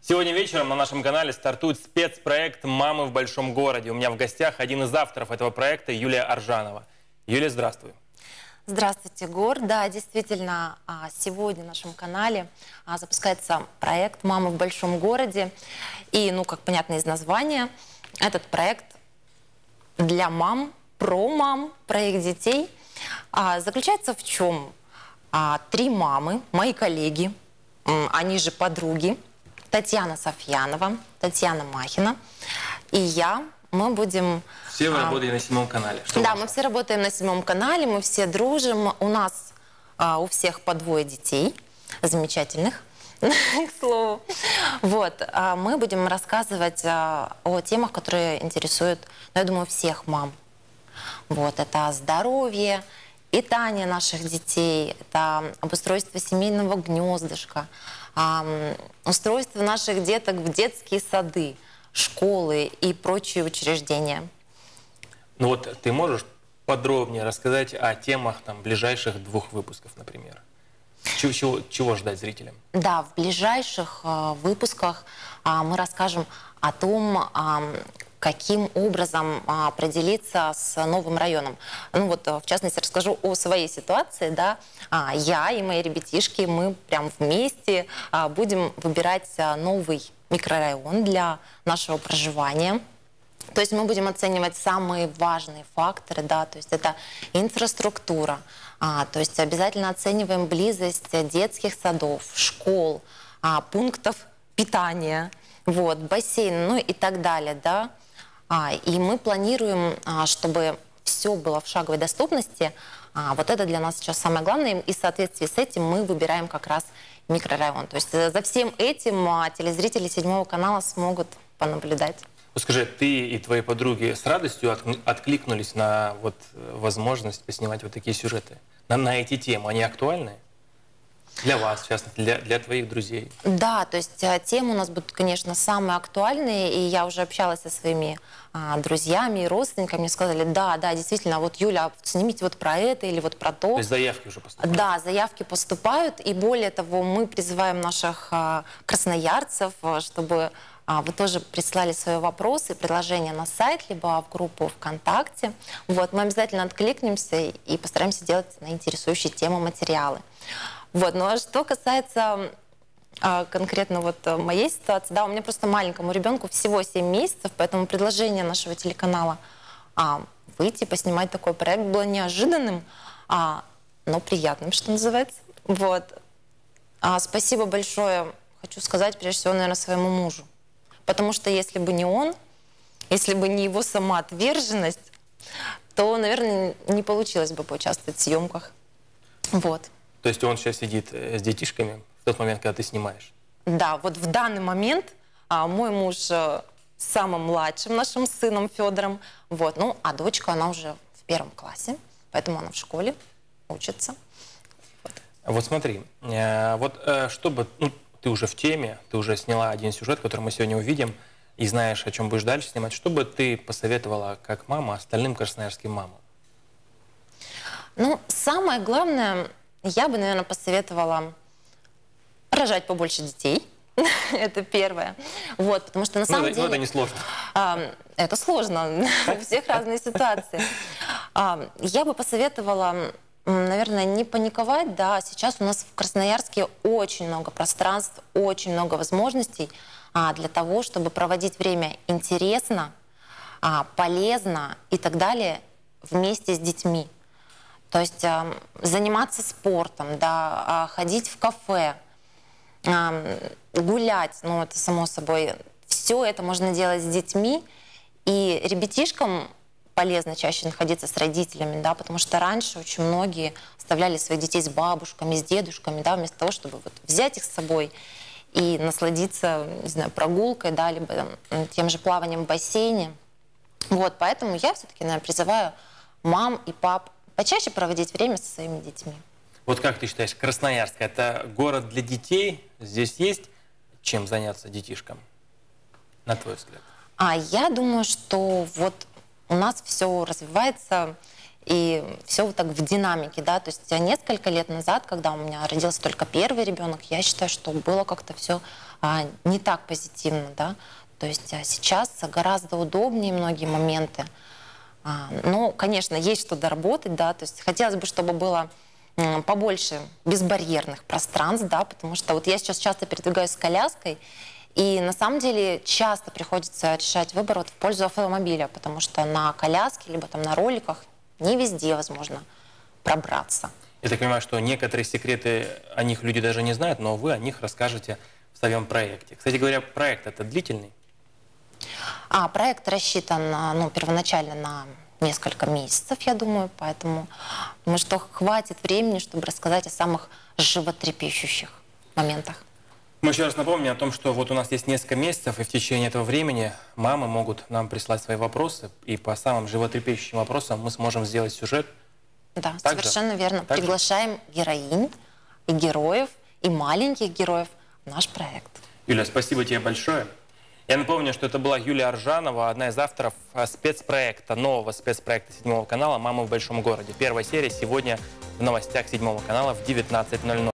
Сегодня вечером на нашем канале стартует спецпроект «Мамы в большом городе». У меня в гостях один из авторов этого проекта Юлия Аржанова. Юлия, здравствуй. Здравствуйте, Гор. Да, действительно, сегодня на нашем канале запускается проект «Мамы в большом городе». И, как понятно из названия, этот проект для мам, про их детей. Заключается в чем? 3 мамы, мои коллеги, они же подруги, Татьяна Софьянова, Татьяна Махина и я. Мы будем... Все вы работаете на 7 канале. Да, мы все работаем на 7 канале, мы все дружим. У нас у всех по 2 детей, замечательных, к слову. Мы будем рассказывать о темах, которые интересуют, я думаю, всех мам. Это здоровье, питание наших детей, это обустройство семейного гнездышка, устройство наших деток в детские сады, школы и прочие учреждения. Ты можешь подробнее рассказать о темах ближайших 2 выпусков, например? Чего ждать зрителям? Да, в ближайших выпусках мы расскажем о том, каким образом определиться с новым районом. В частности, расскажу о своей ситуации. Да. Я и мои ребятишки, мы прям вместе будем выбирать новый микрорайон для нашего проживания. То есть мы будем оценивать самые важные факторы, да, то есть это инфраструктура, то есть обязательно оцениваем близость детских садов, школ, пунктов питания, бассейн, и так далее, да. И мы планируем, чтобы все было в шаговой доступности. Это для нас сейчас самое главное. И в соответствии с этим мы выбираем как раз микрорайон. То есть за всем этим телезрители 7 канала смогут понаблюдать. Скажи, ты и твои подруги с радостью откликнулись на возможность поснимать такие сюжеты? На эти темы? Они актуальны? Для вас, в частности, для твоих друзей? Да, то есть темы у нас будут, конечно, самые актуальные, и я уже общалась со своими друзьями и родственниками, мне сказали, да, действительно, Юля, снимите про это или про то. То есть заявки уже поступают? Да, заявки поступают, и более того, мы призываем наших красноярцев, чтобы вы тоже прислали свои вопросы, предложения на сайт, либо в группу ВКонтакте. Мы обязательно откликнемся и постараемся делать на интересующие темы материалы. А что касается конкретно моей ситуации, да, у меня просто маленькому ребенку всего 7 месяцев, поэтому предложение нашего телеканала выйти, поснимать такой проект было неожиданным, но приятным, что называется. Спасибо большое, хочу сказать, прежде всего, наверное, своему мужу. Потому что если бы не он, если бы не его самоотверженность, то, наверное, не получилось бы поучаствовать в съемках. То есть он сейчас сидит с детишками в тот момент, когда ты снимаешь? Да, в данный момент мой муж с самым младшим нашим сыном Федором, а дочка, она уже в 1 классе, поэтому она в школе учится. Смотри, чтобы, ты уже в теме, ты уже сняла один сюжет, который мы сегодня увидим, и знаешь, о чем будешь дальше снимать, что бы ты посоветовала как мама остальным красноярским мамам? Самое главное... Я бы, наверное, посоветовала рожать побольше детей. Это первое. Потому что на самом деле... это не сложно. Это сложно. У всех разные ситуации. Я бы посоветовала, наверное, не паниковать. Да, сейчас у нас в Красноярске очень много пространств, очень много возможностей для того, чтобы проводить время интересно, полезно и так далее вместе с детьми. То есть заниматься спортом, да, ходить в кафе, гулять, это само собой. Все это можно делать с детьми, и ребятишкам полезно чаще находиться с родителями, да, потому что раньше очень многие оставляли своих детей с бабушками, с дедушками, да, вместо того, чтобы взять их с собой и насладиться, не знаю, прогулкой, да, либо тем же плаванием в бассейне. Поэтому я все-таки, наверное, призываю мам и пап почаще проводить время со своими детьми. Как ты считаешь, Красноярск – это город для детей? Здесь есть чем заняться детишкам, на твой взгляд? Я думаю, что у нас все развивается И все вот так в динамике, да, то есть несколько лет назад, когда у меня родился только первый ребенок, я считаю, что было как-то все не так позитивно, да, то есть сейчас гораздо удобнее многие моменты. Но, конечно, есть что доработать, да, то есть хотелось бы, чтобы было побольше безбарьерных пространств, да, потому что вот я сейчас часто передвигаюсь с коляской, и на самом деле часто приходится решать выбор вот в пользу автомобиля, потому что на коляске, либо там на роликах не везде возможно пробраться. Я так понимаю, что некоторые секреты о них люди даже не знают, но вы о них расскажете в своем проекте. Кстати говоря, проект это длительный? Проект рассчитан, ну, первоначально на несколько месяцев, я думаю, поэтому думаю, что хватит времени, чтобы рассказать о самых животрепещущих моментах. Мы еще раз напомним о том, что вот у нас есть несколько месяцев, и в течение этого времени мамы могут нам прислать свои вопросы, и по самым животрепещущим вопросам мы сможем сделать сюжет. Да, Так совершенно же? верно. Так же? Приглашаем героинь и героев, и маленьких героев в наш проект. Юля, спасибо тебе большое. Я напомню, что это была Юлия Аржанова, одна из авторов спецпроекта, нового спецпроекта 7 канала «Мама в большом городе». Первая серия сегодня в новостях 7 канала в 19:00.